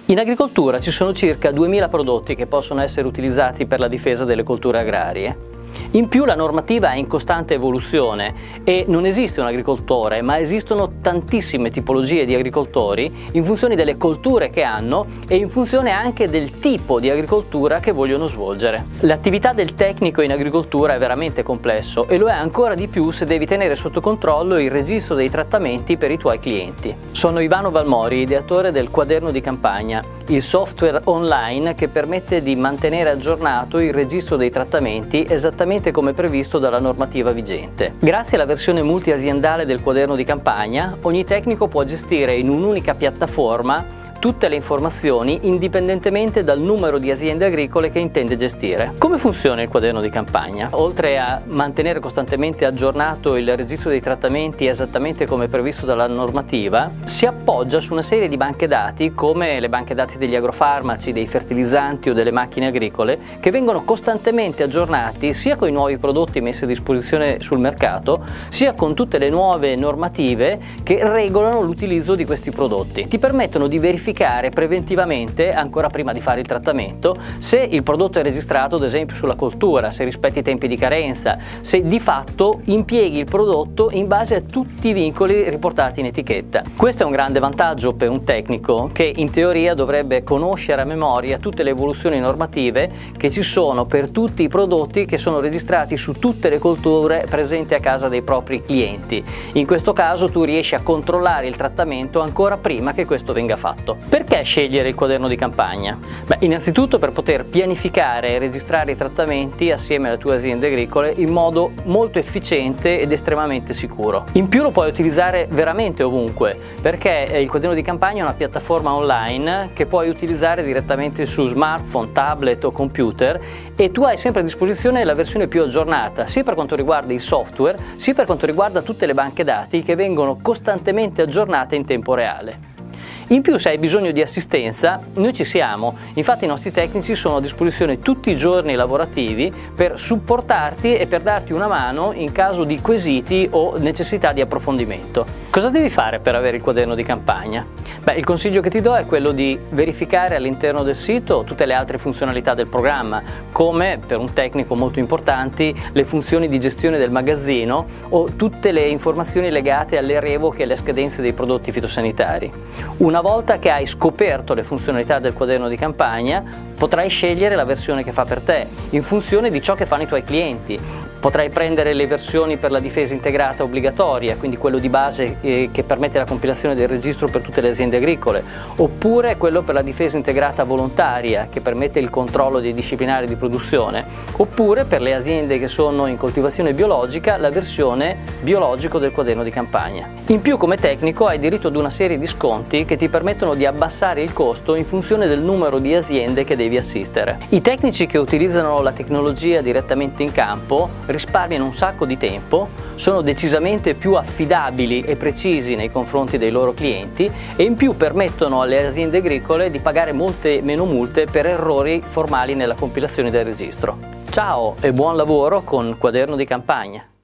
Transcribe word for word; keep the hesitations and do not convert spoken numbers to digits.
In agricoltura ci sono circa duemila prodotti che possono essere utilizzati per la difesa delle colture agrarie. In più la normativa è in costante evoluzione e non esiste un agricoltore, ma esistono tantissime tipologie di agricoltori in funzione delle colture che hanno e in funzione anche del tipo di agricoltura che vogliono svolgere. L'attività del tecnico in agricoltura è veramente complesso e lo è ancora di più se devi tenere sotto controllo il registro dei trattamenti per i tuoi clienti. Sono Ivano Valmori, ideatore del Quaderno di Campagna, il software online che permette di mantenere aggiornato il registro dei trattamenti esattamente come previsto dalla normativa vigente. Grazie alla versione multiaziendale del Quaderno di Campagna, ogni tecnico può gestire in un'unica piattaforma tutte le informazioni indipendentemente dal numero di aziende agricole che intende gestire. Come funziona il Quaderno di Campagna? Oltre a mantenere costantemente aggiornato il registro dei trattamenti esattamente come previsto dalla normativa, si appoggia su una serie di banche dati come le banche dati degli agrofarmaci, dei fertilizzanti o delle macchine agricole, che vengono costantemente aggiornati sia con i nuovi prodotti messi a disposizione sul mercato, sia con tutte le nuove normative che regolano l'utilizzo di questi prodotti. Ti permettono di verificare preventivamente, ancora prima di fare il trattamento, se il prodotto è registrato ad esempio sulla coltura, se rispetti i tempi di carenza, se di fatto impieghi il prodotto in base a tutti i vincoli riportati in etichetta. Questo è un grande vantaggio per un tecnico che in teoria dovrebbe conoscere a memoria tutte le evoluzioni normative che ci sono per tutti i prodotti che sono registrati su tutte le colture presenti a casa dei propri clienti. In questo caso tu riesci a controllare il trattamento ancora prima che questo venga fatto. Perché scegliere il Quaderno di Campagna? Beh, innanzitutto per poter pianificare e registrare i trattamenti assieme alle tue aziende agricole in modo molto efficiente ed estremamente sicuro. In più lo puoi utilizzare veramente ovunque, perché il Quaderno di Campagna è una piattaforma online che puoi utilizzare direttamente su smartphone, tablet o computer, e tu hai sempre a disposizione la versione più aggiornata, sia per quanto riguarda il software, sia per quanto riguarda tutte le banche dati che vengono costantemente aggiornate in tempo reale. In più, se hai bisogno di assistenza, noi ci siamo. Infatti i nostri tecnici sono a disposizione tutti i giorni lavorativi per supportarti e per darti una mano in caso di quesiti o necessità di approfondimento. Cosa devi fare per avere il Quaderno di Campagna? Beh, il consiglio che ti do è quello di verificare all'interno del sito tutte le altre funzionalità del programma, come, per un tecnico molto importanti, le funzioni di gestione del magazzino o tutte le informazioni legate alle revoche e alle scadenze dei prodotti fitosanitari. Una volta che hai scoperto le funzionalità del Quaderno di Campagna, potrai scegliere la versione che fa per te, in funzione di ciò che fanno i tuoi clienti. Potrai prendere le versioni per la difesa integrata obbligatoria, quindi quello di base eh, che permette la compilazione del registro per tutte le aziende agricole, oppure quello per la difesa integrata volontaria, che permette il controllo dei disciplinari di produzione, oppure per le aziende che sono in coltivazione biologica la versione biologico del Quaderno di Campagna. In più, come tecnico hai diritto ad una serie di sconti che ti permettono di abbassare il costo in funzione del numero di aziende che devi assistere. I tecnici che utilizzano la tecnologia direttamente in campo risparmiano un sacco di tempo, sono decisamente più affidabili e precisi nei confronti dei loro clienti e in più permettono alle aziende agricole di pagare molte meno multe per errori formali nella compilazione del registro. Ciao e buon lavoro con Quaderno di Campagna!